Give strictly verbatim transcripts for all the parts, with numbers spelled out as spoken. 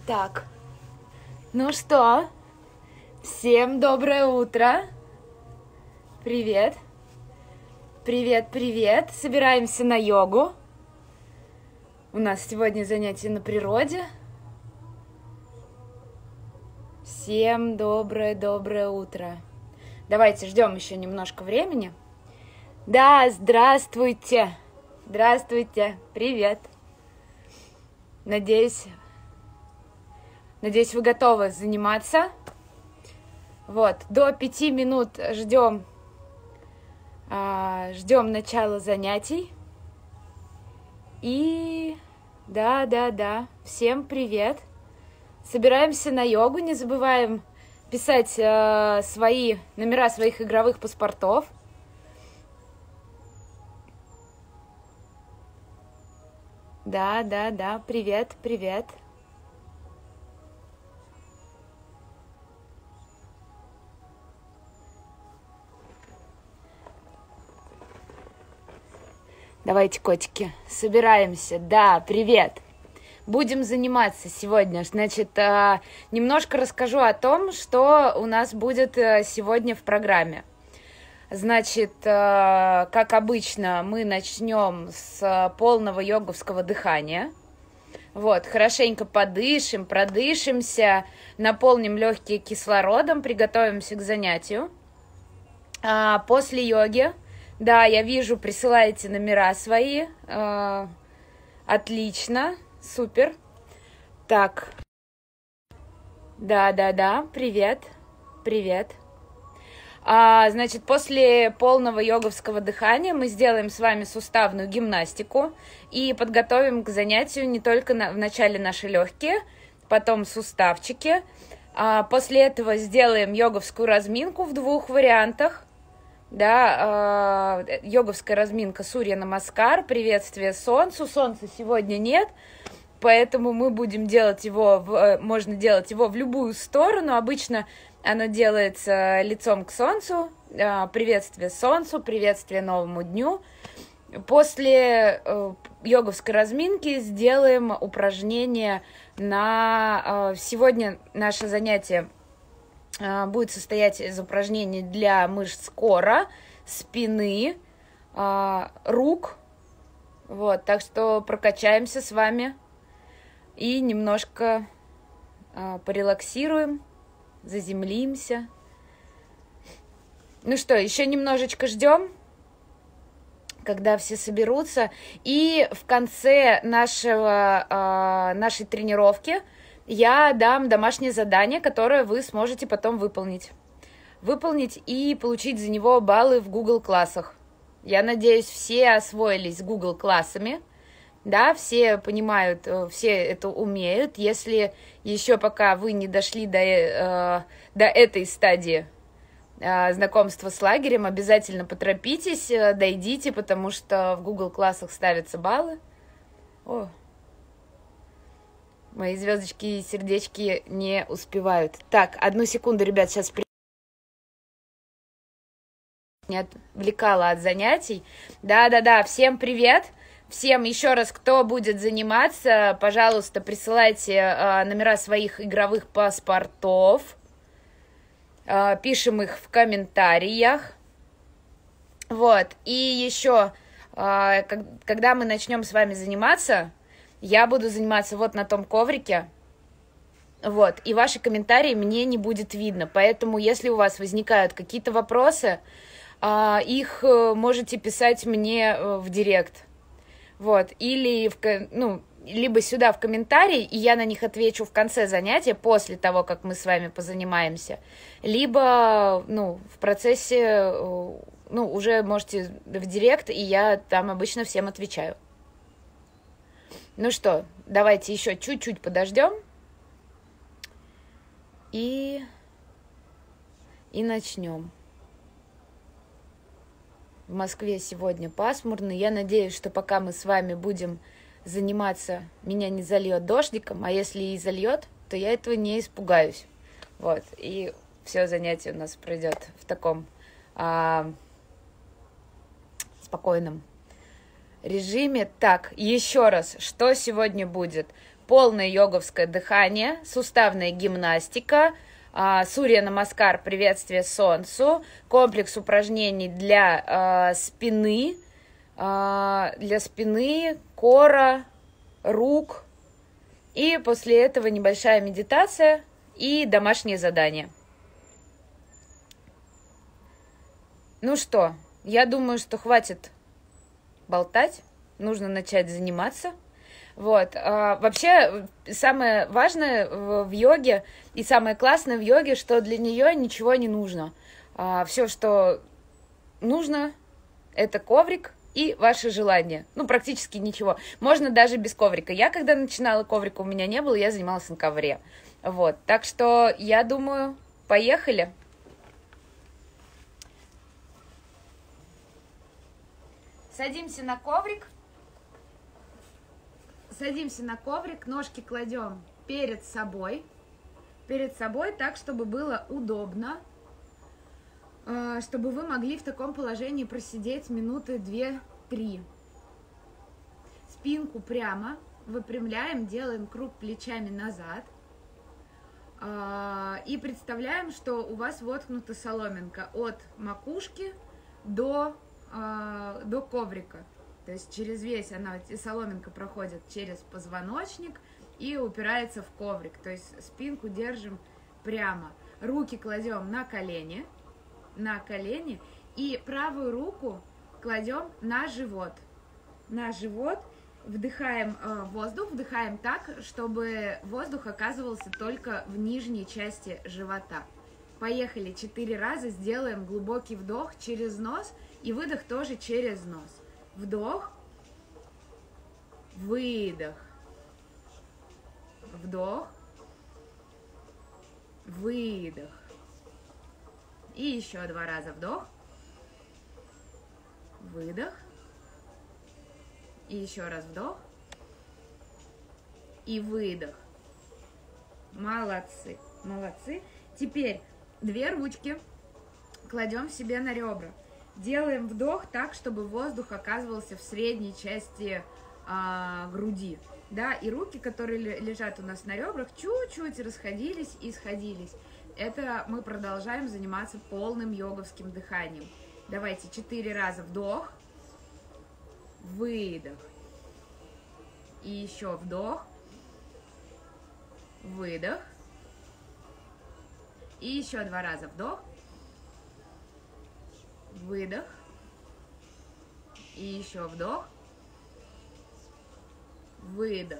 Так, ну что, всем доброе утро. Привет. Привет, привет. Собираемся на йогу. У нас сегодня занятие на природе. Всем доброе-доброе утро. Давайте ждем еще немножко времени. Да, здравствуйте. Здравствуйте. Привет. Надеюсь, надеюсь, вы готовы заниматься. Вот, до пяти минут ждем, а, ждем начала занятий. И да, да, да, всем привет. Собираемся на йогу, не забываем писать э, свои номера своих игровых паспортов. Да, да, да, привет, привет. Давайте, котики, собираемся. Да, привет. Будем заниматься сегодня. Значит, немножко расскажу о том, что у нас будет сегодня в программе. Значит, как обычно, мы начнем с полного йоговского дыхания. Вот, хорошенько подышим, продышимся, наполним легкие кислородом, приготовимся к занятию. После йоги, да, я вижу, присылаете номера свои. Отлично. Супер. Так. Да-да-да, привет. Привет. А, значит, после полного йоговского дыхания мы сделаем с вами суставную гимнастику и подготовим к занятию не только на, в начале наши легкие, потом суставчики. А, после этого сделаем йоговскую разминку в двух вариантах. Да, э, йоговская разминка Сурья Намаскар, приветствие Солнцу. Солнца сегодня нет, поэтому мы будем делать его, в, можно делать его в любую сторону. Обычно оно делается лицом к Солнцу, э, приветствие Солнцу, приветствие новому дню. После э, йоговской разминки сделаем упражнение на... Э, сегодня наше занятие будет состоять из упражнений для мышц кора, спины, рук. Вот, так что прокачаемся с вами и немножко порелаксируем, заземлимся. Ну что, еще немножечко ждем, когда все соберутся. И в конце нашего, нашей тренировки я дам домашнее задание, которое вы сможете потом выполнить. Выполнить и получить за него баллы в Google классах. Я надеюсь, все освоились с Google классами. Да, все понимают, все это умеют. Если еще пока вы не дошли до, э, до этой стадии э, знакомства с лагерем, обязательно поторопитесь, э, дойдите, потому что в Google классах ставятся баллы. О. Мои звездочки и сердечки не успевают. Так, одну секунду, ребят, сейчас при... не отвлекала от занятий. Да-да-да, всем привет. Всем еще раз, кто будет заниматься, пожалуйста, присылайте э, номера своих игровых паспортов. Э, пишем их в комментариях. Вот, и еще, э, как, когда мы начнем с вами заниматься... Я буду заниматься вот на том коврике, вот, и ваши комментарии мне не будет видно, поэтому, если у вас возникают какие-то вопросы, их можете писать мне в директ, вот, или, в, ну, либо сюда в комментарии, и я на них отвечу в конце занятия, после того, как мы с вами позанимаемся, либо, ну, в процессе, ну, уже можете в директ, и я там обычно всем отвечаю. Ну что, давайте еще чуть-чуть подождем и, и начнем. В Москве сегодня пасмурно. Я надеюсь, что пока мы с вами будем заниматься, меня не зальет дождиком, а если и зальет, то я этого не испугаюсь. Вот, и все занятие у нас пройдет в таком а, спокойном режиме. Так, еще раз, что сегодня будет? полное йоговское дыхание, суставная гимнастика, Сурья Намаскар, приветствие солнцу, комплекс упражнений для спины, для спины, кора, рук. И после этого небольшая медитация и домашние задания. Ну что, я думаю, что хватит болтать, нужно начать заниматься. Вот. А, вообще, самое важное в, в йоге и самое классное в йоге, что для нее ничего не нужно. А, все, что нужно, это коврик и ваше желание. Ну, практически ничего. Можно даже без коврика. Я, когда начинала, коврика у меня не было, я занималась на ковре. Вот. Так что, я думаю, поехали. Садимся на коврик. Садимся на коврик, ножки кладем перед собой. Перед собой так, чтобы было удобно. Чтобы вы могли в таком положении просидеть минуты две-три. Спинку прямо выпрямляем, делаем круг плечами назад. И представляем, что у вас воткнута соломинка от макушки до, до коврика. То есть через весь она, соломинка проходит через позвоночник и упирается в коврик. То есть спинку держим прямо. Руки кладем на колени, на колени. И правую руку кладем на живот. На живот. Вдыхаем э, воздух, вдыхаем так, чтобы воздух оказывался только в нижней части живота. Поехали. Четыре раза сделаем глубокий вдох через нос и выдох тоже через нос. Вдох, выдох, вдох, выдох. И еще два раза вдох, выдох. И еще раз вдох и выдох. Молодцы, молодцы. Теперь две ручки кладем себе на ребра. Делаем вдох так, чтобы воздух оказывался в средней части а, груди. Да, и руки, которые лежат у нас на ребрах, чуть-чуть расходились и сходились. Это мы продолжаем заниматься полным йоговским дыханием. Давайте четыре раза вдох, выдох. И еще вдох, выдох. И еще два раза вдох, выдох. И еще вдох, выдох.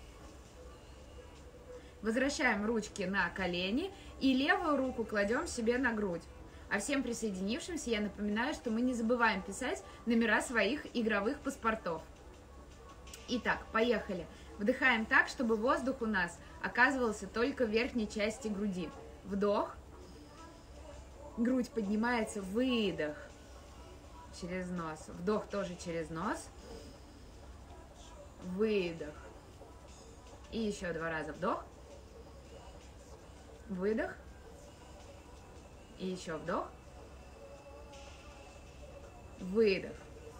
Возвращаем ручки на колени и левую руку кладем себе на грудь. А всем присоединившимся я напоминаю, что мы не забываем писать номера своих игровых паспортов. Итак, поехали. Вдыхаем так, чтобы воздух у нас оказывался только в верхней части груди. Вдох. Грудь поднимается, выдох через нос. Вдох тоже через нос. Выдох. И еще два раза вдох. Выдох. И еще вдох. Выдох.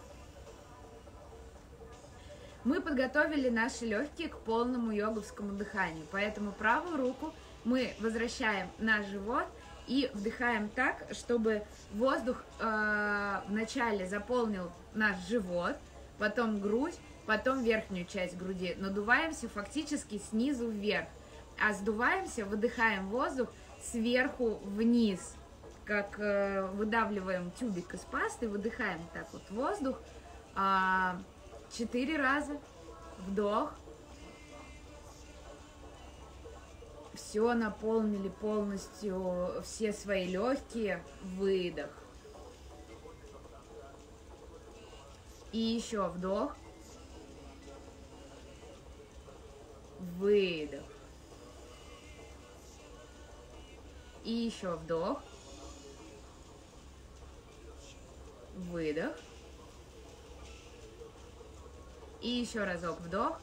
Мы подготовили наши легкие к полному йоговскому дыханию, поэтому правую руку мы возвращаем на живот и вдыхаем так, чтобы воздух э, вначале заполнил наш живот, потом грудь, потом верхнюю часть груди. Надуваемся фактически снизу вверх, а сдуваемся, выдыхаем воздух сверху вниз, как э, выдавливаем тюбик из пасты, выдыхаем так вот воздух. Э, четыре раза. Вдох. Все наполнили полностью, все свои легкие. Выдох. И еще вдох. Выдох. И еще вдох. Выдох. И еще разок вдох.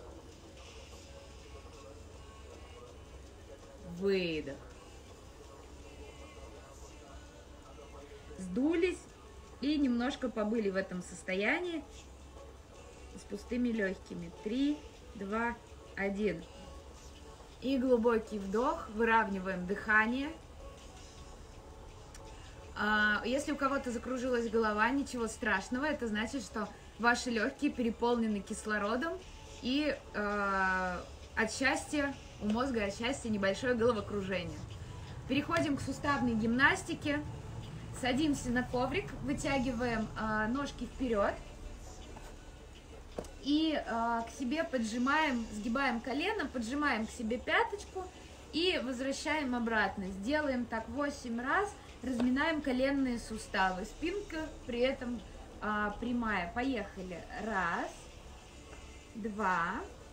Выдох. Сдулись и немножко побыли в этом состоянии с пустыми легкими. Три, два, один. И глубокий вдох, выравниваем дыхание. Если у кого-то закружилась голова, ничего страшного, это значит, что ваши легкие переполнены кислородом, и э, от счастья, у мозга от счастья небольшое головокружение. Переходим к суставной гимнастике. Садимся на коврик, вытягиваем э, ножки вперед и э, к себе поджимаем, сгибаем колено, поджимаем к себе пяточку и возвращаем обратно. Сделаем так восемь раз, разминаем коленные суставы, спинка при этом э, прямая. Поехали. Раз, два,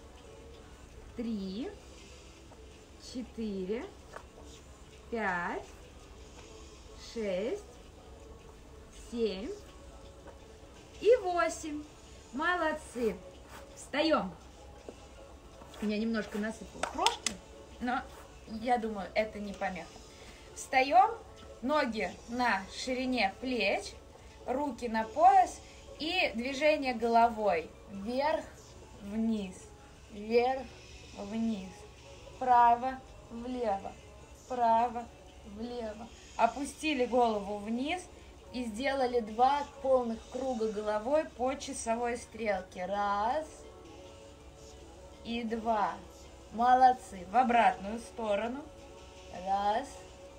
три, четыре, пять, шесть, семь и восемь. Молодцы. Встаем. Я немножко насыпала крошки, но я думаю, это не помеха. Встаем, ноги на ширине плеч, руки на пояс и движение головой. Вверх, вниз, вверх, вниз, вправо, влево, вправо, влево. Опустили голову вниз и сделали два полных круга головой по часовой стрелке. Раз и два. Молодцы. В обратную сторону. Раз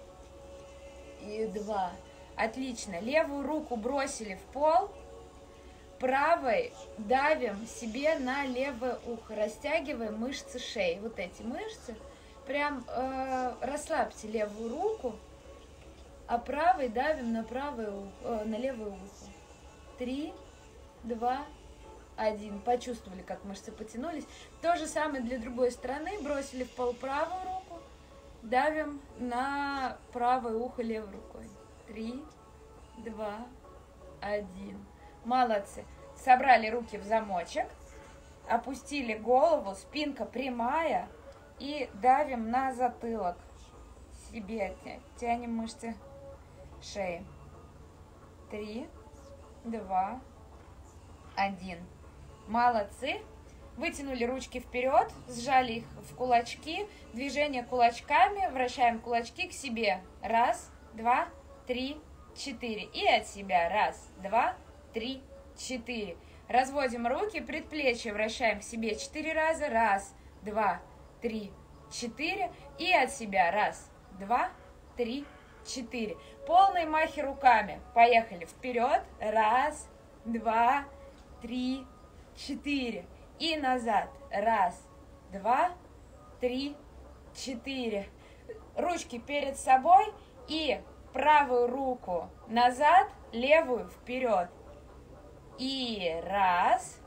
и два. Отлично. Левую руку бросили в пол. Правой давим себе на левое ухо. Растягиваем мышцы шеи. Вот эти мышцы. Прям э, расслабьте левую руку. А правой давим на правое ухо, э, на левое ухо. Три, два, один. Почувствовали, как мышцы потянулись. То же самое для другой стороны. Бросили в пол правую руку. Давим на правое ухо левой рукой. Три, два, один. Молодцы. Собрали руки в замочек. Опустили голову. Спинка прямая. И давим на затылок. Себе тянем мышцы шеи. Три, два, один. Молодцы. Вытянули ручки вперед, сжали их в кулачки. Движение кулачками. Вращаем кулачки к себе. Раз, два, три, четыре. И от себя. Раз, два, три, четыре. Разводим руки, предплечья вращаем к себе четыре раза. Раз, два, три, четыре. И от себя. Раз, два, три, четыре. Полные махи руками. Поехали. Вперед. Раз, два, три, четыре. И назад. Раз, два, три, четыре. Ручки перед собой. И правую руку назад, левую вперед. И раз,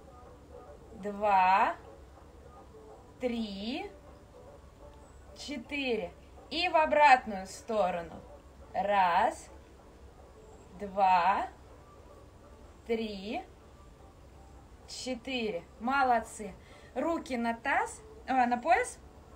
два, три, четыре. И в обратную сторону. Раз, два, три, четыре. Молодцы. Руки на таз, э, на пояс.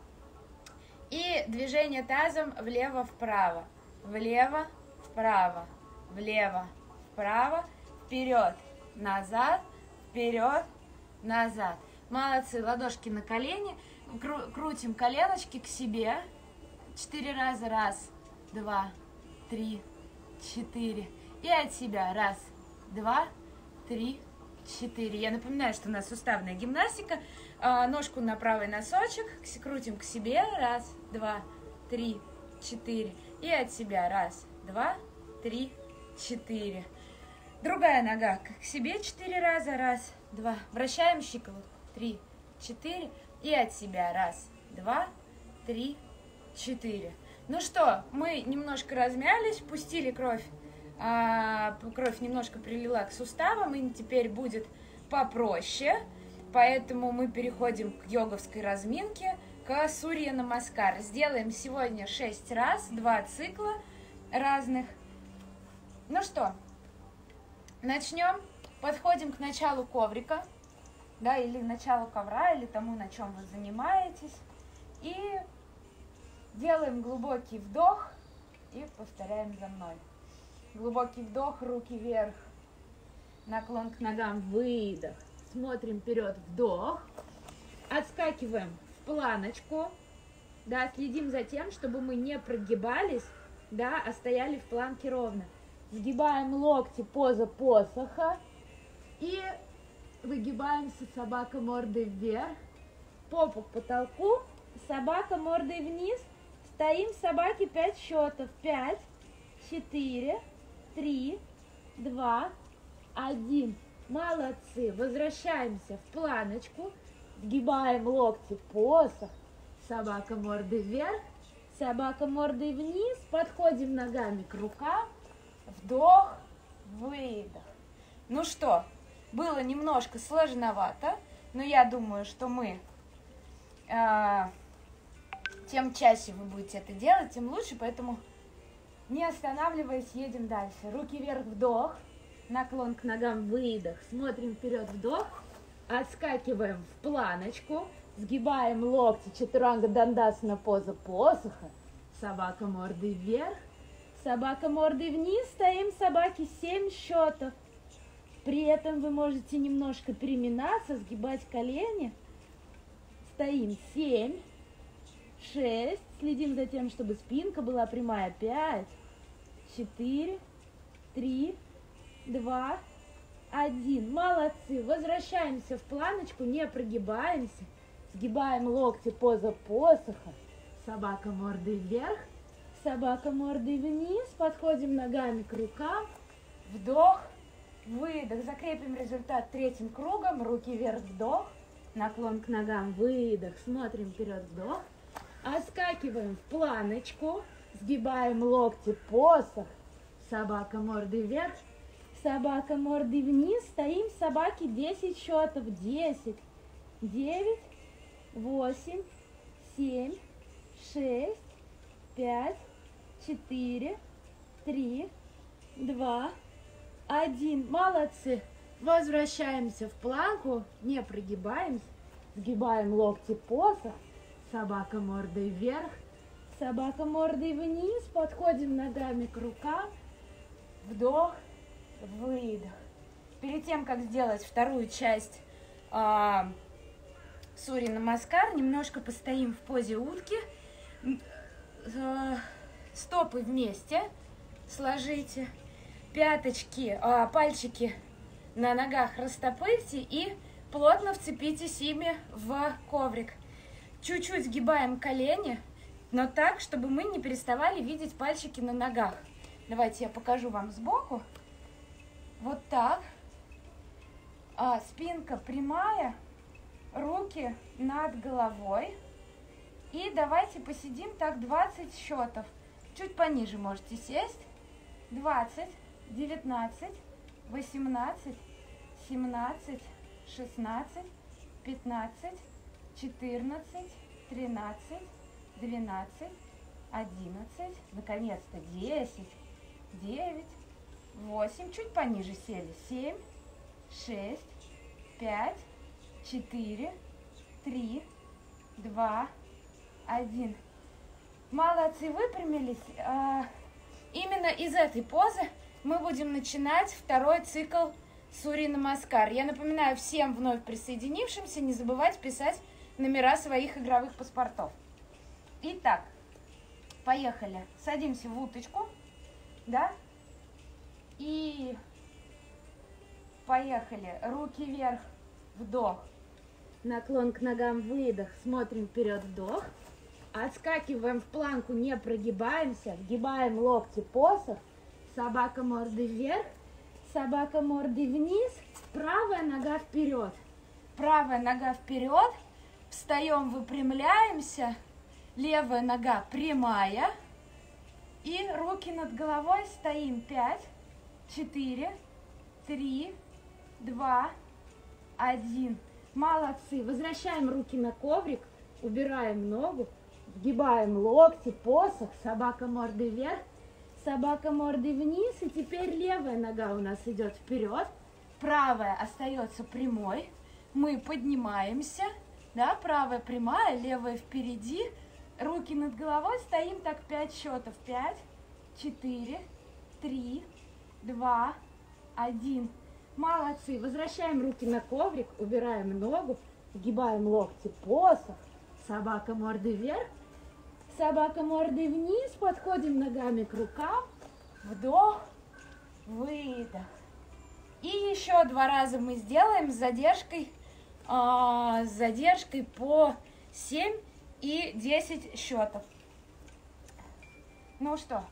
И движение тазом влево-вправо. Влево, вправо. Влево, вправо. Вперед, назад. Вперед, назад. Молодцы. Ладошки на колени. Кру- крутим коленочки к себе. Четыре раза. Раз, два, три, четыре. И от себя. Раз, два, три, четыре. Я напоминаю, что у нас суставная гимнастика. Ножку на правый носочек. Крутим к себе. Раз, два, три, четыре. И от себя. Раз, два, три, четыре. Другая нога к себе. Четыре раза. Раз, два. Вращаем щиколотку. Три, четыре. И от себя. Раз, два, три, четыре. Ну что, мы немножко размялись, пустили кровь. А, кровь немножко прилила к суставам, и теперь будет попроще. Поэтому мы переходим к йоговской разминке, к Сурья Намаскар. Сделаем сегодня шесть раз, два цикла разных. Ну что, начнем. Подходим к началу коврика, да, или началу ковра, или тому, на чем вы занимаетесь. И делаем глубокий вдох и повторяем за мной. Глубокий вдох, руки вверх, наклон к ногам, выдох. Смотрим вперед, вдох. Отскакиваем в планочку, Да, следим за тем, чтобы мы не прогибались, да, а стояли в планке ровно. Сгибаем локти, поза посоха. И выгибаемся, собака мордой вверх. Попу к потолку, собака мордой вниз. Стоим собаки пять счетов. пять, четыре, три, два, один. Молодцы. Возвращаемся в планочку. Сгибаем локти, посох. Собака мордой вверх. Собака мордой вниз. Подходим ногами к рукам. Вдох, выдох. Ну что, было немножко сложновато, но я думаю, что мы... Э, тем чаще вы будете это делать, тем лучше, поэтому не останавливаясь, едем дальше. Руки вверх, вдох, наклон к ногам, выдох, смотрим вперед, вдох, отскакиваем в планочку, сгибаем локти, чатуранга дандасана, поза посоха, собака мордой вверх, собака мордой вниз, стоим собаки семь счетов. При этом вы можете немножко переминаться, сгибать колени. Стоим семь, шесть, следим за тем, чтобы спинка была прямая. пять, четыре, три, два, один. Молодцы. Возвращаемся в планочку, не прогибаемся. Сгибаем локти, поза посоха. Собака мордой вверх, собака мордой вниз. Подходим ногами к рукам. Вдох, выдох. Закрепим результат третьим кругом. Руки вверх, вдох. Наклон к ногам, выдох. Смотрим вперед, вдох. Отскакиваем в планочку. Сгибаем локти, посох. Собака мордой вверх. Собака мордой вниз. Стоим собаки десять счетов. десять, девять, восемь, семь, шесть, пять, четыре, три, два, один. Молодцы. Возвращаемся в планку, не прогибаемся, сгибаем локти, посох, собака мордой вверх, собака мордой вниз, подходим ногами к рукам, вдох, выдох. Перед тем, как сделать вторую часть э, Сурья Намаскар, немножко постоим в позе утки, э, стопы вместе сложите, пяточки, э, пальчики на ногах растопырьте и плотно вцепитесь ими в коврик. Чуть-чуть сгибаем колени, но так, чтобы мы не переставали видеть пальчики на ногах. Давайте я покажу вам сбоку. Вот так. А, спинка прямая, руки над головой. И давайте посидим так двадцать счетов. Чуть пониже можете сесть. двадцать, девятнадцать, восемнадцать, семнадцать, шестнадцать, пятнадцать, четырнадцать, тринадцать, двенадцать, одиннадцать, наконец-то десять, девять, восемь, чуть пониже сели, семь, шесть, пять, четыре, три, два, один. Молодцы, выпрямились. Именно из этой позы мы будем начинать второй цикл Сурья Намаскар. Я напоминаю всем вновь присоединившимся не забывать писать номера своих игровых паспортов. Итак, поехали. Садимся в уточку, да? И поехали. Руки вверх, вдох. Наклон к ногам, выдох. Смотрим вперед, вдох. Отскакиваем в планку, не прогибаемся. Вгибаем локти, посох. Собака мордой вверх, собака мордой вниз, правая нога вперед. Правая нога вперед, встаем, выпрямляемся, левая нога прямая. И руки над головой стоим. пять, четыре, три, два, один. Молодцы. Возвращаем руки на коврик, убираем ногу, вгибаем локти, посох, собака мордой вверх. Собака мордой вниз, и теперь левая нога у нас идет вперед, правая остается прямой, мы поднимаемся, да, правая прямая, левая впереди, руки над головой, стоим так пять счетов, пять, четыре, три, два, один. Молодцы, возвращаем руки на коврик, убираем ногу, вгибаем локти, посох, собака мордой вверх. Собака мордой вниз, подходим ногами к рукам. Вдох, выдох. И еще два раза мы сделаем с задержкой, э, с задержкой по семь и десять счетов. Ну что,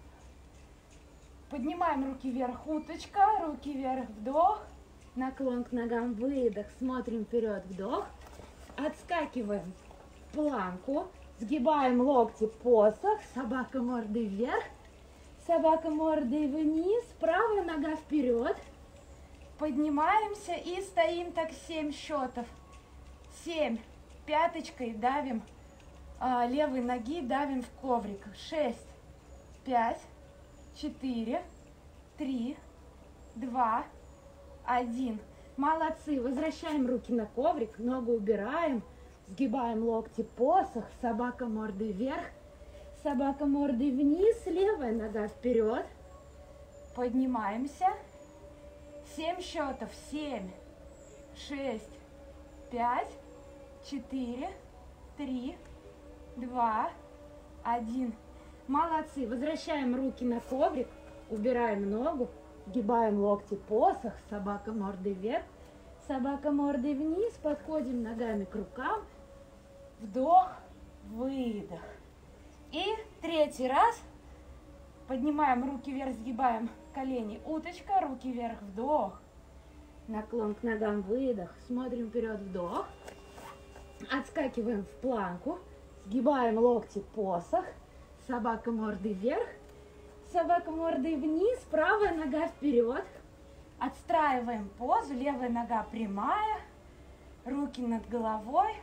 поднимаем руки вверх, уточка, руки вверх, вдох, наклон к ногам, выдох, смотрим вперед, вдох, отскакиваем в планку, сгибаем локти, посох, собака мордой вверх, собака мордой вниз, правая нога вперед, поднимаемся и стоим так семь счетов, семь, пяточкой давим, а, левой ноги давим в коврик, шесть, пять, четыре, три, два, один. Молодцы. Возвращаем руки на коврик, ногу убираем, сгибаем локти, посох, собака мордой вверх, собака мордой вниз, левая нога вперед. Поднимаемся. семь счетов. семь, шесть, пять, четыре, три, два, один. Молодцы. Возвращаем руки на коврик, убираем ногу, сгибаем локти, посох, собака мордой вверх, собака мордой вниз, подходим ногами к рукам, вдох, выдох. И третий раз поднимаем руки вверх, сгибаем колени, уточка, руки вверх, вдох, наклон к ногам, выдох, смотрим вперед, вдох, отскакиваем в планку, сгибаем локти, посох, собака мордой вверх, собака мордой вниз, правая нога вперед. Отстраиваем позу, левая нога прямая, руки над головой.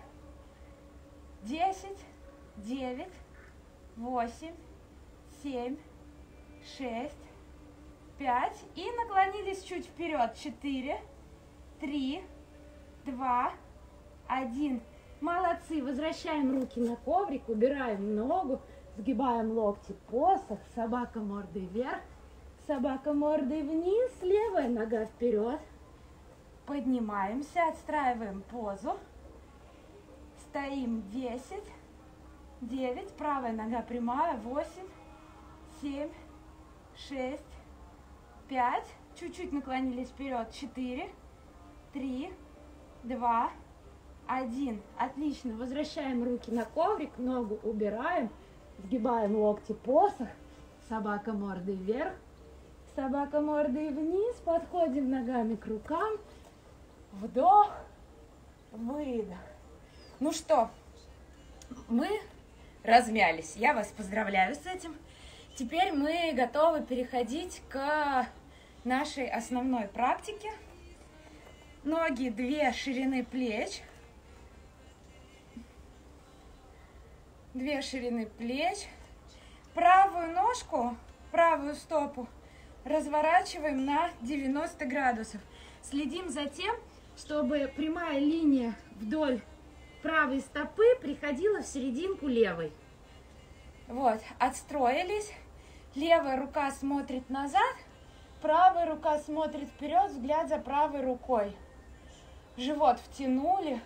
десять, девять, восемь, семь, шесть, пять. И наклонились чуть вперед. четыре, три, два, один. Молодцы. Возвращаем руки на коврик, убираем ногу. Сгибаем локти, посох, собака мордой вверх, собака мордой вниз, левая нога вперед. Поднимаемся, отстраиваем позу. Стоим десять, девять, правая нога прямая, восемь, семь, шесть, пять. Чуть-чуть наклонились вперед, четыре, три, два, один. Отлично, возвращаем руки на коврик, ногу убираем. Сгибаем локти, посох, собака мордой вверх, собака мордой вниз, подходим ногами к рукам, вдох, выдох. Ну что, мы размялись, я вас поздравляю с этим. Теперь мы готовы переходить к нашей основной практике. Ноги две ширины плеч. Две ширины плеч. Правую ножку, правую стопу разворачиваем на девяносто градусов. Следим за тем, чтобы прямая линия вдоль правой стопы приходила в серединку левой. Вот, отстроились. Левая рука смотрит назад, правая рука смотрит вперед, взгляд за правой рукой. Живот втянули.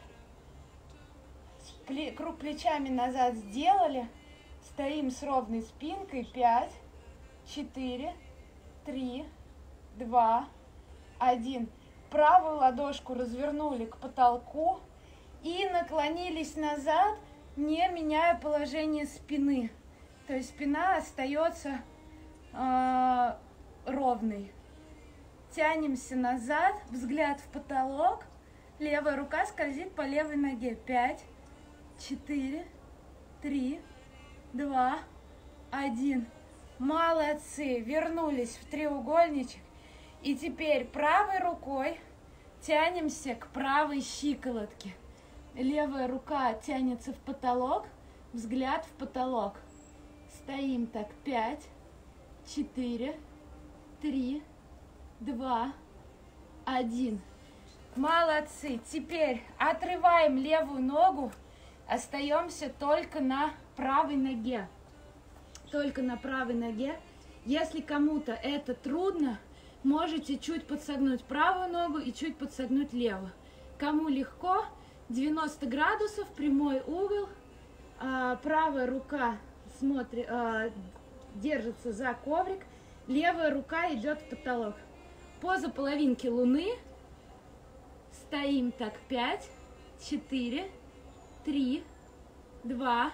Круг плечами назад сделали. Стоим с ровной спинкой. пять, четыре, три, два, один. Правую ладошку развернули к потолку и наклонились назад, не меняя положение спины. То есть спина остается э, ровной. Тянемся назад, взгляд в потолок. Левая рука скользит по левой ноге. пять, четыре, три, два, один. Молодцы. Вернулись в треугольничек. И теперь правой рукой тянемся к правой щиколотке. Левая рука тянется в потолок, взгляд в потолок. Стоим так. пять, четыре, три, два, один. Молодцы. Теперь отрываем левую ногу. Остаемся только на правой ноге. Только на правой ноге. Если кому-то это трудно, можете чуть подсогнуть правую ногу и чуть подсогнуть левую. Кому легко, девяносто градусов, прямой угол. Правая рука смотрит, э, держится за коврик, левая рука идет в потолок. Поза половинки луны. Стоим так, пять, четыре, три, два,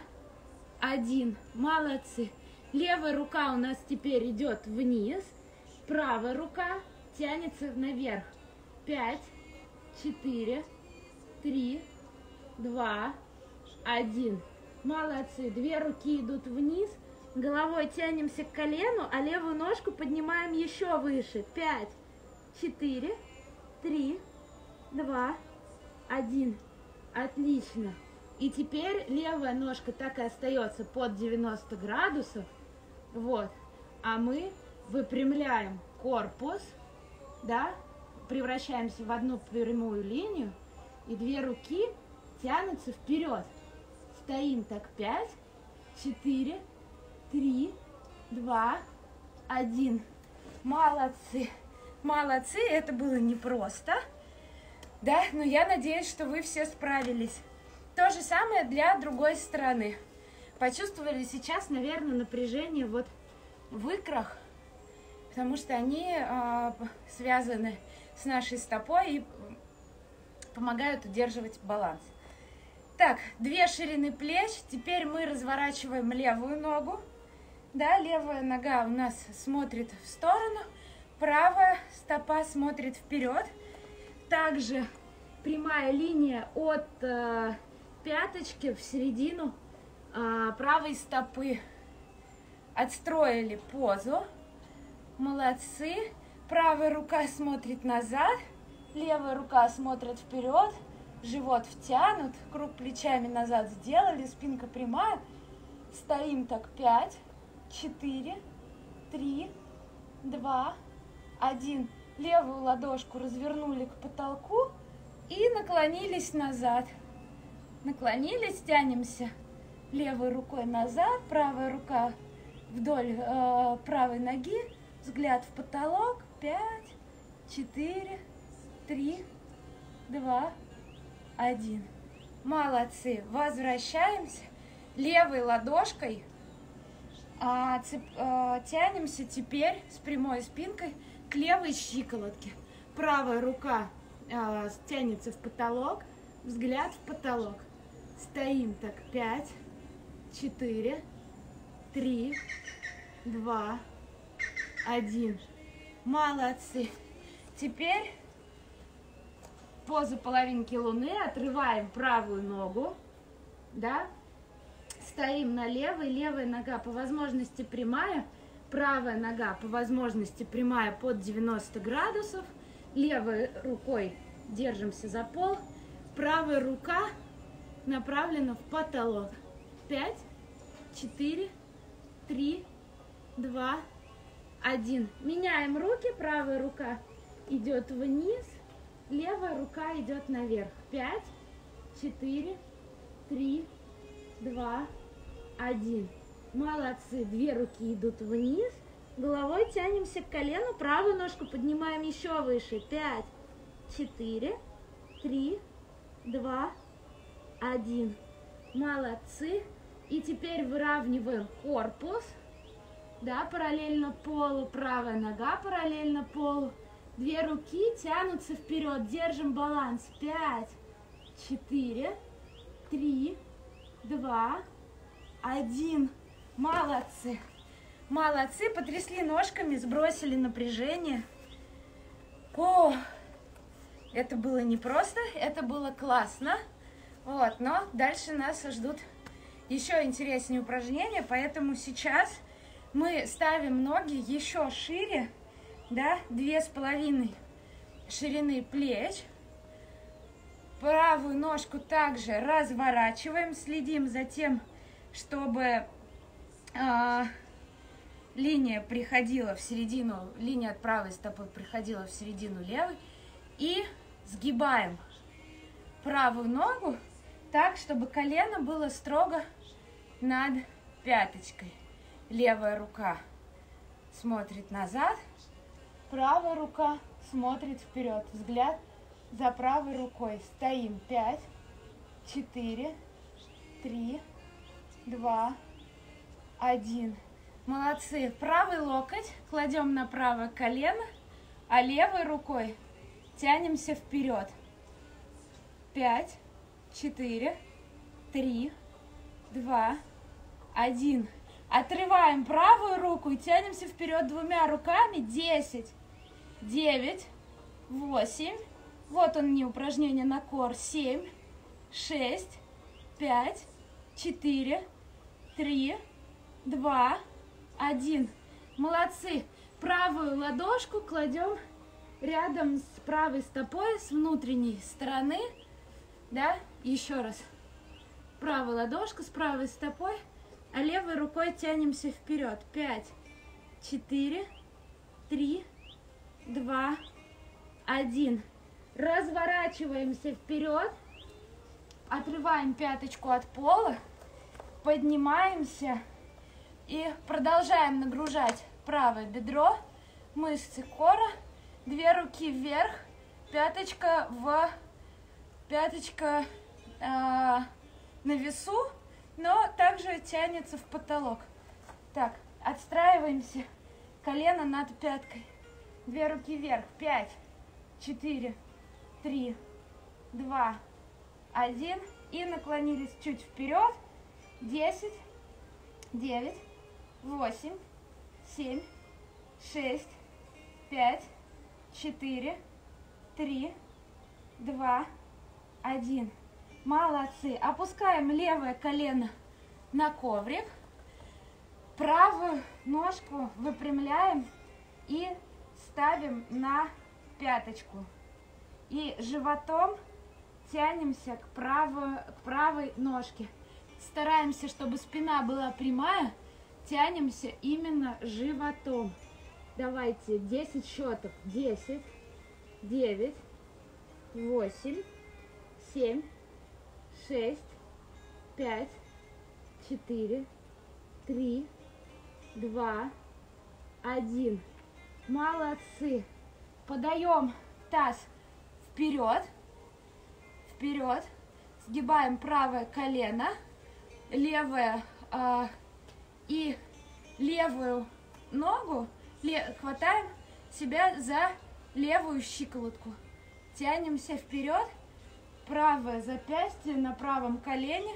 один. Молодцы. Левая рука у нас теперь идет вниз, правая рука тянется наверх. Пять, четыре, три, два, один. Молодцы. Две руки идут вниз, головой тянемся к колену, а левую ножку поднимаем еще выше. Пять, четыре, три, два, один. Отлично. И теперь левая ножка так и остается под девяносто градусов. Вот. А мы выпрямляем корпус, да, превращаемся в одну прямую линию, и две руки тянутся вперед. Стоим так, пять, четыре, три, два, один. Молодцы. Молодцы, это было непросто, да, но я надеюсь, что вы все справились. То же самое для другой стороны. Почувствовали сейчас, наверное, напряжение вот в икрах, потому что они э, связаны с нашей стопой и помогают удерживать баланс. Так, две ширины плеч. Теперь мы разворачиваем левую ногу. Да, левая нога у нас смотрит в сторону, правая стопа смотрит вперед. Также прямая линия от э, пяточки в середину э, правой стопы. Отстроили позу. Молодцы. Правая рука смотрит назад, левая рука смотрит вперед, живот втянут, круг плечами назад сделали, спинка прямая. Стоим так, пять, четыре, три, два, один. Левую ладошку развернули к потолку и наклонились назад. Наклонились, тянемся левой рукой назад, правая рука вдоль э, правой ноги, взгляд в потолок. Пять, четыре, три, два, один. Молодцы. Возвращаемся. Левой ладошкой а, цеп, а, тянемся теперь с прямой спинкой к левой щиколотке. Правая рука а, тянется в потолок, взгляд в потолок. Стоим так, пять, четыре, три, два, один. Молодцы. Теперь поза половинки луны. Отрываем правую ногу, да, стоим на левой, левая нога по возможности прямая, правая нога по возможности прямая под девяносто градусов, левой рукой держимся за пол, правая рука направлена в потолок. Пять, четыре, три, два, один. Меняем руки, правая рука идет вниз, левая рука идет наверх. Пять, четыре, три, два, один. Молодцы. Две руки идут вниз, головой тянемся к колену, правую ножку поднимаем еще выше. Пять, четыре, три, два, один. Молодцы. И теперь выравниваем корпус. Да, параллельно полу, правая нога параллельно полу. Две руки тянутся вперед, держим баланс. Пять, четыре, три, два, один. Молодцы. Молодцы, потрясли ножками, сбросили напряжение. О, это было непросто, это было классно. Вот, но дальше нас ждут еще интереснее упражнения, поэтому сейчас мы ставим ноги еще шире, да, две с половиной ширины плеч. Правую ножку также разворачиваем, следим за тем, чтобы э, линия приходила в середину, линия от правой стопы приходила в середину левой. И сгибаем правую ногу так, чтобы колено было строго над пяточкой. Левая рука смотрит назад, правая рука смотрит вперед. Взгляд за правой рукой. Стоим. Пять, четыре, три, два, один. Молодцы. Правый локоть кладем на правое колено, а левой рукой тянемся вперед. Пять, четыре, три, два, один. Отрываем правую руку и тянемся вперед двумя руками. Десять, девять, восемь. Вот он, не упражнение на кор. Семь, шесть, пять, четыре, три, два, один. Молодцы. Правую ладошку кладем рядом с правой стопой с внутренней стороны. Да, еще раз. Правая ладошка с правой стопой, а левой рукой тянемся вперед. Пять, четыре, три, два, один. Разворачиваемся вперед, отрываем пяточку от пола, поднимаемся и продолжаем нагружать правое бедро, мышцы кора, две руки вверх, пяточка в пяточка э, на весу, но также тянется в потолок. Так, отстраиваемся, колено над пяткой, две руки вверх, пять, четыре, три, два, один, и наклонились чуть вперед. Десять, девять, восемь, семь, шесть, пять, четыре, три, два, один. Молодцы. Опускаем левое колено на коврик, правую ножку выпрямляем и ставим на пяточку. И животом тянемся к правой, к правой ножке. Стараемся, чтобы спина была прямая, тянемся именно животом. Давайте десять счетов. десять, девять, восемь, семь, шесть, пять, четыре, три, два, один. Молодцы. Подаем таз вперед, вперед. Сгибаем правое колено, левое э, и левую ногу, ле, хватаем себя за левую щиколотку. Тянемся вперед, правое запястье на правом колене.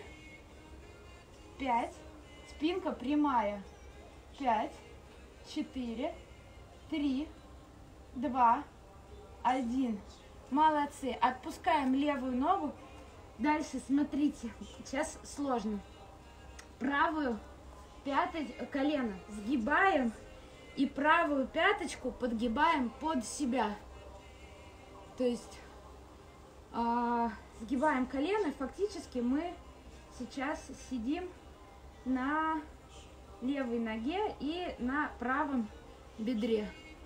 Пять, спинка прямая. Пять, четыре, три, два, один. Молодцы. Отпускаем левую ногу. Дальше смотрите, сейчас сложно. Правую пятое колено сгибаем и правую пяточку подгибаем под себя. То есть э, сгибаем колено, и фактически мы сейчас сидим на левой ноге и на правом бедре.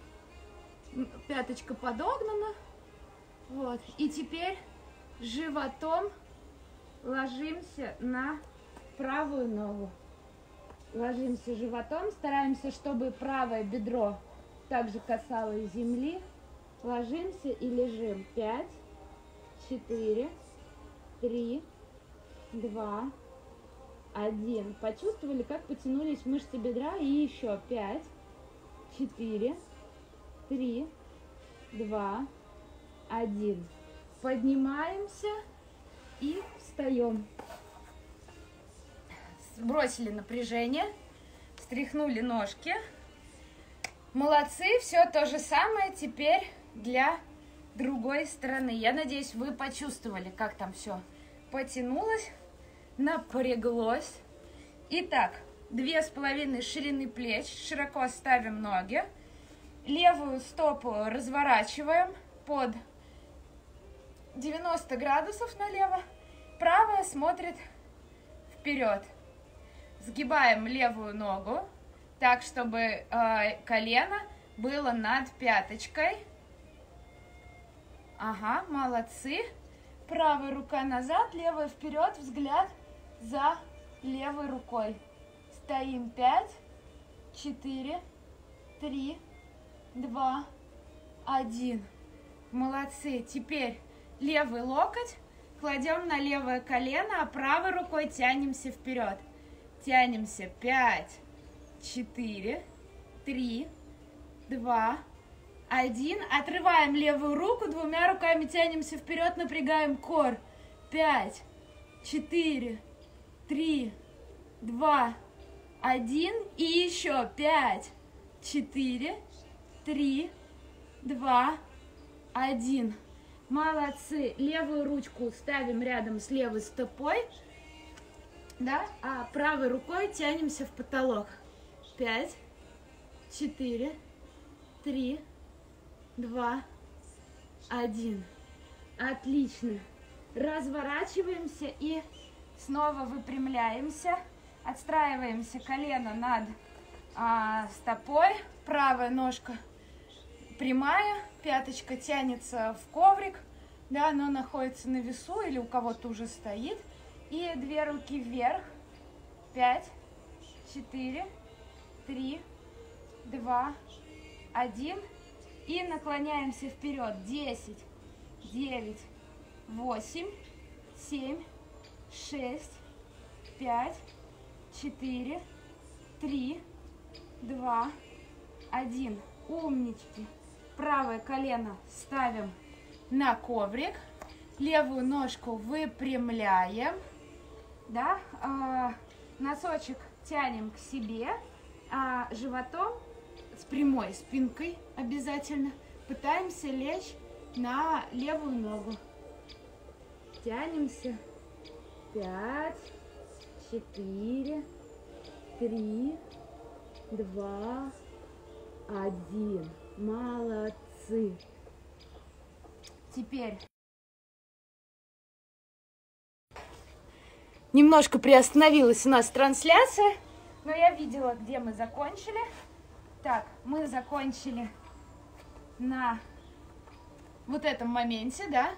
Пяточка подогнана. Вот. И теперь животом ложимся на правую ногу. Ложимся животом, стараемся, чтобы правое бедро также касалось земли. Ложимся и лежим. Пять, четыре, три, два, один. Почувствовали, как потянулись мышцы бедра? И еще пять, четыре, три, два, один. Поднимаемся и встаем. Сбросили напряжение, стряхнули ножки. Молодцы, все то же самое теперь для другой стороны. Я надеюсь, вы почувствовали, как там все потянулось, напряглось. Итак, две с половиной ширины плеч, широко ставим ноги. Левую стопу разворачиваем под девяносто градусов налево. Правая смотрит вперед. Сгибаем левую ногу так, чтобы э, колено было над пяточкой. Ага, молодцы. Правая рука назад, левая вперед, взгляд за левой рукой. Стоим. Пять, четыре, три, два, один. Молодцы. Теперь левый локоть кладем на левое колено, а правой рукой тянемся вперед. Тянемся. Пять, четыре, три, два, один. Отрываем левую руку, двумя руками тянемся вперед, напрягаем кор. Пять, четыре, три, два, один. И еще пять, четыре, три, два, один. Молодцы. Левую ручку ставим рядом с левой стопой, да, а правой рукой тянемся в потолок. Пять, четыре, три, два, один. Отлично. Разворачиваемся и снова выпрямляемся. Отстраиваемся колено над а, стопой. Правая ножка прямая, пяточка тянется в коврик, да, она находится на весу или у кого-то уже стоит. И две руки вверх. Пять, четыре, три, два, один. И наклоняемся вперед. Десять, девять, восемь, семь, шесть, пять, четыре, три, два, один. Умнички. Правое колено ставим на коврик. Левую ножку выпрямляем. Да? А, носочек тянем к себе. А животом с прямой спинкой обязательно пытаемся лечь на левую ногу. Тянемся. Пять, четыре, три, два, один. Молодцы. Теперь немножко приостановилась у нас трансляция, но я видела, где мы закончили. Так, мы закончили на вот этом моменте, да?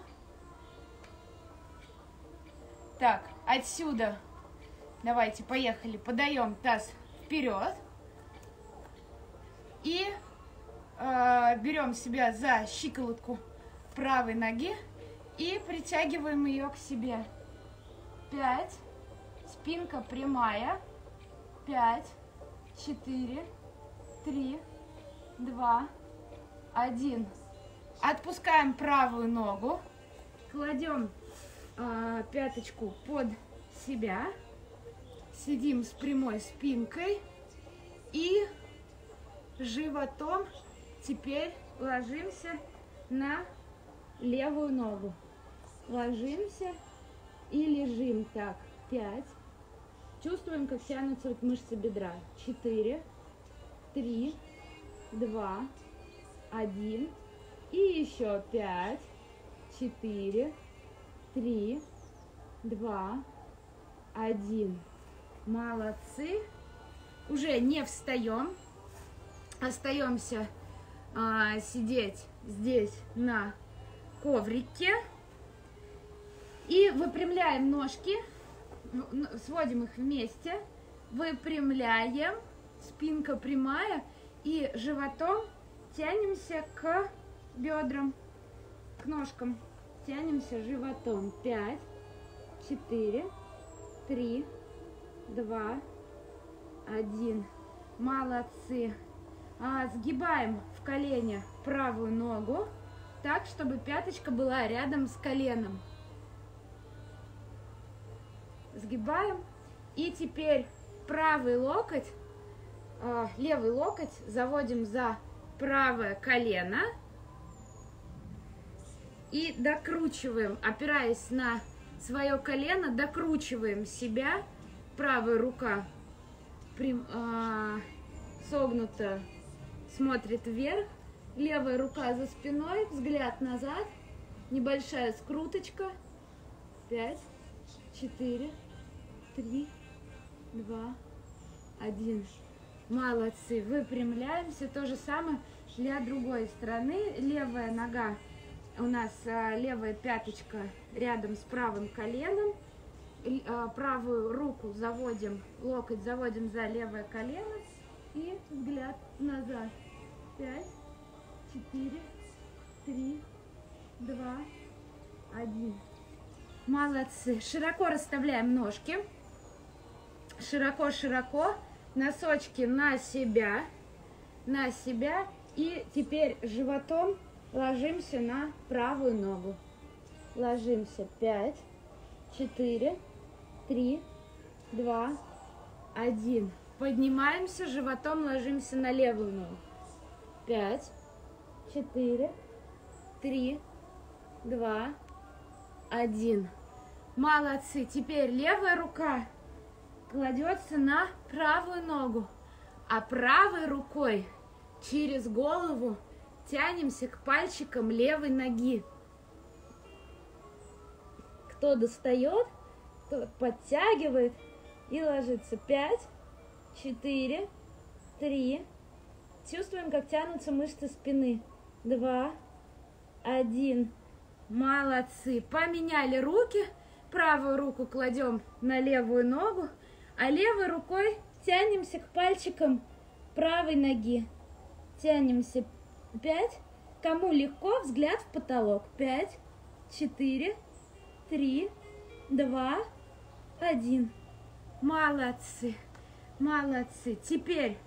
Так, отсюда давайте, поехали, подаем таз вперед. И э, берем себя за щиколотку правой ноги и притягиваем ее к себе. Пять. Спинка прямая. Пять, четыре, три, два, один. Отпускаем правую ногу. Кладем э, пяточку под себя. Сидим с прямой спинкой. И животом теперь ложимся на левую ногу. Ложимся и лежим. Так, пять. Чувствуем, как тянутся вот мышцы бедра. Четыре, три, два, один. И еще пять, четыре, три, два, один. Молодцы. Уже не встаем. Остаемся а, сидеть здесь на коврике. И выпрямляем ножки. Сводим их вместе. Выпрямляем. Спинка прямая. И животом тянемся к бедрам, к ножкам. Тянемся животом. Пять, четыре, три, два, один. Молодцы. А, сгибаем в колене правую ногу так, чтобы пяточка была рядом с коленом. Сгибаем. И теперь правый локоть, э, левый локоть заводим за правое колено. И докручиваем, опираясь на свое колено, докручиваем себя. Правая рука прям, э, согнута, смотрит вверх. Левая рука за спиной, взгляд назад. Небольшая скруточка. Пять, четыре, три, два, один. Молодцы. Выпрямляемся. То же самое для другой стороны. Левая нога у нас, левая пяточка рядом с правым коленом. Правую руку заводим, локоть заводим за левое колено. И взгляд назад. Пять, четыре, три, два, один. Молодцы. Широко расставляем ножки. Широко-широко. носочки на себя, на себя. И теперь животом ложимся на правую ногу. Ложимся. пять, четыре, три, два, один. Поднимаемся, животом ложимся на левую ногу. пять, четыре, три, два, один. Молодцы. Теперь левая рука кладется на правую ногу, а правой рукой через голову тянемся к пальчикам левой ноги. Кто достает, тот подтягивает и ложится. пять, четыре, три. Чувствуем, как тянутся мышцы спины. два, один. Молодцы. Поменяли руки. Правую руку кладем на левую ногу, а левой рукой тянемся к пальчикам правой ноги. Тянемся. пять. Кому легко, взгляд в потолок. пять, четыре, три, два, один. Молодцы. Молодцы. Теперь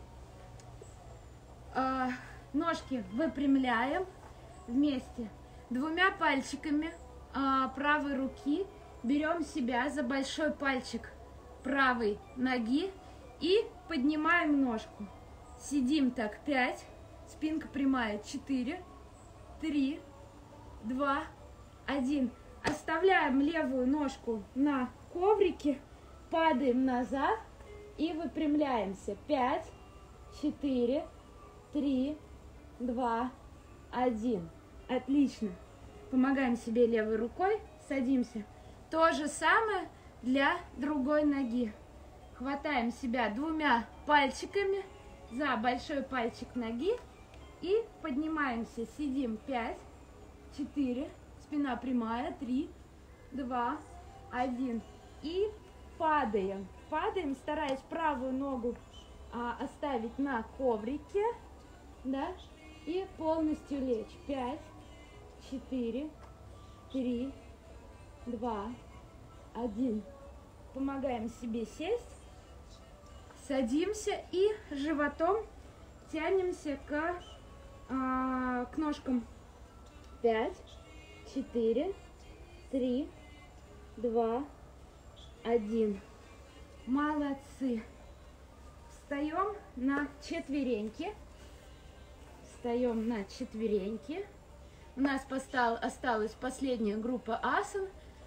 э, ножки выпрямляем вместе. Двумя пальчиками э, правой руки берем себя за большой пальчик правой ноги и поднимаем ножку. Сидим так. пять. Спинка прямая. четыре, три, два, один. Оставляем левую ножку на коврике. Падаем назад и выпрямляемся. пять, четыре, три, два, один. Отлично. Помогаем себе левой рукой. Садимся. То же самое для другой ноги. Хватаем себя двумя пальчиками за большой пальчик ноги и поднимаемся. Сидим. пять, четыре, спина прямая. три, два, один. И падаем. Падаем, стараясь правую ногу а, оставить на коврике. Да? И полностью лечь. пять, четыре, три, два, один. Помогаем себе сесть. Садимся и животом тянемся к, а, к ножкам. пять, четыре, три, два, один. Молодцы. Встаем на четвереньки. Встаем на четвереньки. У нас постал, осталась последняя группа асан.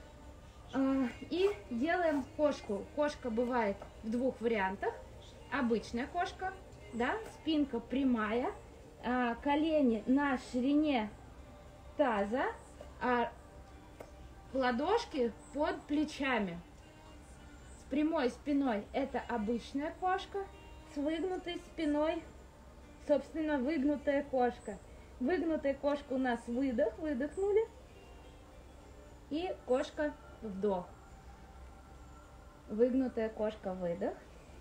И делаем кошку. Кошка бывает в двух вариантах. Обычная кошка, да, спинка прямая, колени на ширине таза, а ладошки под плечами. С прямой спиной это обычная кошка, с выгнутой спиной, собственно, выгнутая кошка. Выгнутая кошка у нас выдох, выдохнули, и кошка вдох. Выгнутая кошка, выдох,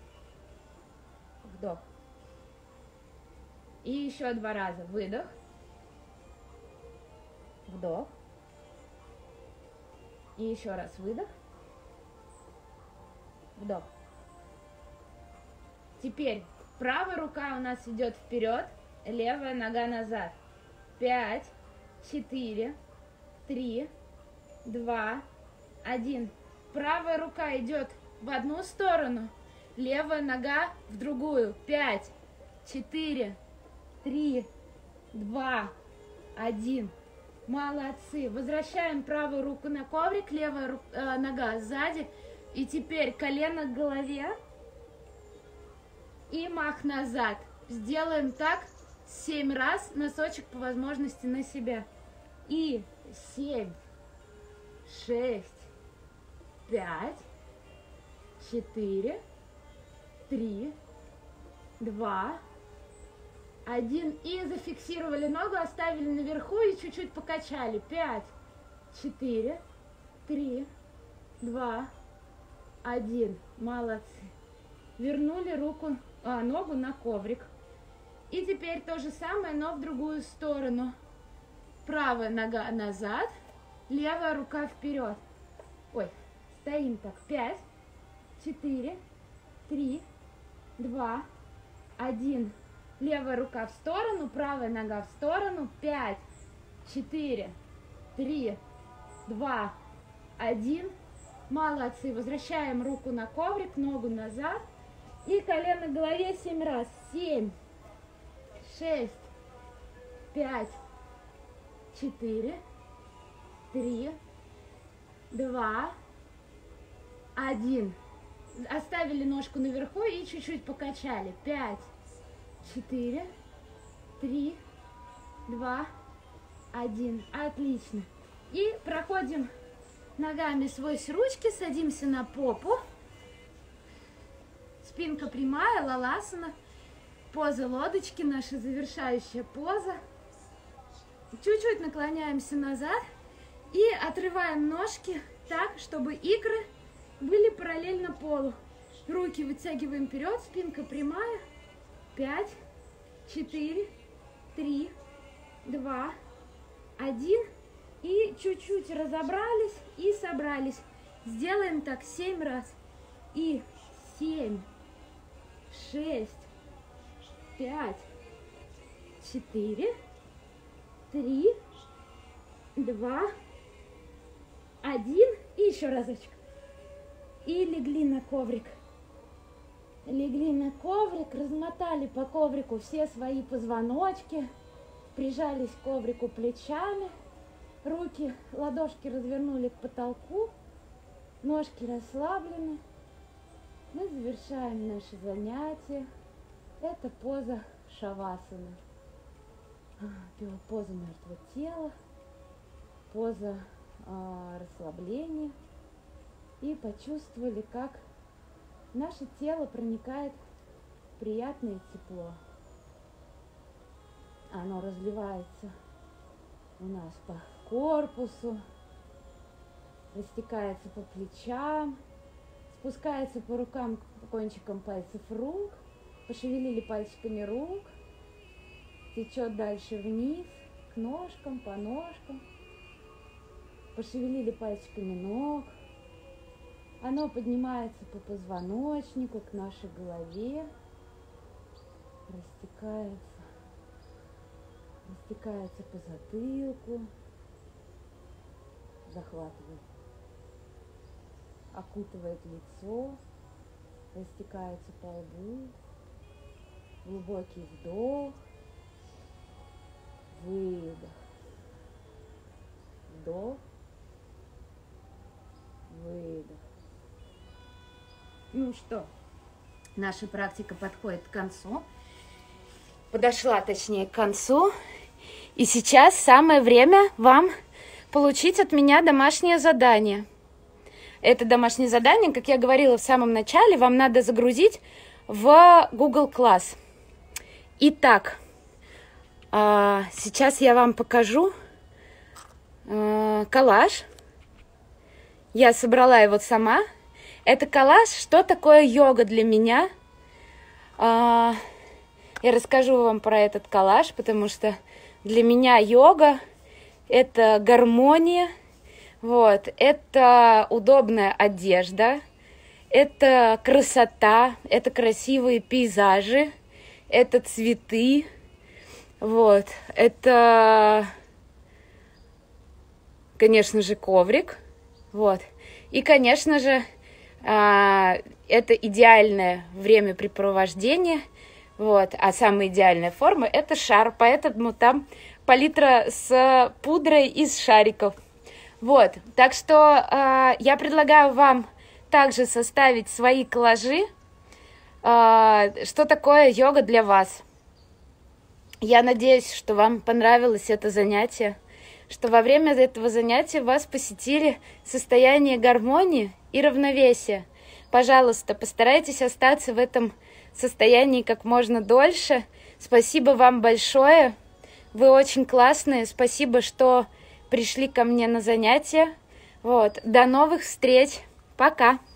вдох. И еще два раза. Выдох, вдох. И еще раз выдох, вдох. Теперь правая рука у нас идет вперед, левая нога назад. Пять, четыре, три, два, один. Правая рука идет в одну сторону, левая нога в другую. Пять, четыре, три, два, один. Молодцы. Возвращаем правую руку на коврик, левая ру, э, нога сзади. И теперь колено к голове и мах назад. Сделаем так семь раз, носочек по возможности на себя. И семь, шесть, пять, четыре, три, два, один. И зафиксировали ногу, оставили наверху и чуть-чуть покачали. Пять, четыре, три, два, один. Молодцы. Вернули руку, а, ногу на коврик. И теперь то же самое, но в другую сторону. Правая нога назад, левая рука вперед. Ой, стоим так. Пять, четыре, три, два, один. Левая рука в сторону, правая нога в сторону. пять, четыре, три, два, один. Молодцы. Возвращаем руку на коврик, ногу назад. И колено к голове семь раз. семь, шесть, пять, четыре, три, два, один. Оставили ножку наверху и чуть-чуть покачали. пять, четыре, три, два, один. Отлично. И проходим ногами сквозь ручки, садимся на попу. Спинка прямая, лаласана. Поза лодочки, наша завершающая поза. Чуть-чуть наклоняемся назад и отрываем ножки так, чтобы икры были параллельно полу. Руки вытягиваем вперед, спинка прямая. пять, четыре, три, два, один. И чуть-чуть разобрались и собрались. Сделаем так семь раз. И семь, шесть, пять, четыре, три, два, один. И еще разочек. И легли на коврик. Легли на коврик, размотали по коврику все свои позвоночки, прижались к коврику плечами, руки, ладошки развернули к потолку, ножки расслаблены. Мы завершаем наше занятие. Это поза шавасаны. Поза мертвого тела, поза э, расслабления. И почувствовали, как наше тело проникает в приятное тепло. Оно разливается у нас по корпусу, растекается по плечам, спускается по рукам, по кончикам пальцев рук, пошевелили пальчиками рук, течет дальше вниз, к ножкам, по ножкам, пошевелили пальчиками ног. Оно поднимается по позвоночнику, к нашей голове, растекается, растекается по затылку, захватывает, окутывает лицо, растекается по лбу, глубокий вдох, выдох, вдох, выдох. Ну что, наша практика подходит к концу. Подошла, точнее, к концу. И сейчас самое время вам получить от меня домашнее задание. Это домашнее задание, как я говорила в самом начале, вам надо загрузить в Google Class. Итак, сейчас я вам покажу коллаж. Я собрала его сама. Это коллаж, что такое йога для меня. Я расскажу вам про этот коллаж, потому что для меня йога – это гармония, вот, это удобная одежда, это красота, это красивые пейзажи, это цветы, вот, это, конечно же, коврик, вот, и, конечно же, это идеальное времяпрепровождение, вот, а самая идеальная форма – это шар, поэтому там палитра с пудрой из шариков. Вот, так что э, я предлагаю вам также составить свои коллажи, э, что такое йога для вас. Я надеюсь, что вам понравилось это занятие, что во время этого занятия вас посетили состояние гармонии и равновесия. Пожалуйста, постарайтесь остаться в этом состоянии как можно дольше. Спасибо вам большое. Вы очень классные. Спасибо, что пришли ко мне на занятия. Вот. До новых встреч. Пока.